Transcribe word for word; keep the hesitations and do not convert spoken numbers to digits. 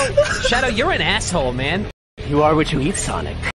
Shadow, Shadow, you're an asshole, man. You are what you eat, Sonic.